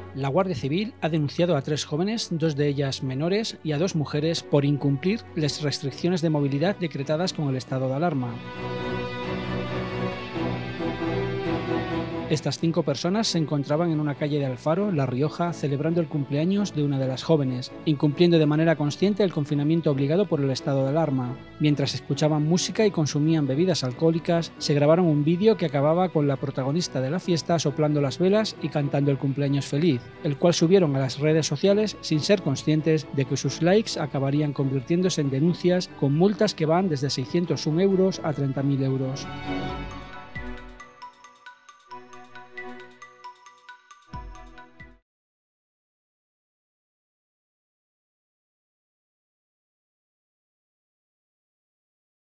La Guardia Civil ha denunciado a 3 jóvenes, 2 de ellas menores, y a 2 mujeres por incumplir las restricciones de movilidad decretadas con el estado de alarma. Estas 5 personas se encontraban en una calle de Alfaro, La Rioja, celebrando el cumpleaños de una de las jóvenes, incumpliendo de manera consciente el confinamiento obligado por el estado de alarma. Mientras escuchaban música y consumían bebidas alcohólicas, se grabaron un vídeo que acababa con la protagonista de la fiesta soplando las velas y cantando el cumpleaños feliz, el cual subieron a las redes sociales sin ser conscientes de que sus likes acabarían convirtiéndose en denuncias con multas que van desde 601 euros a 30.000 euros.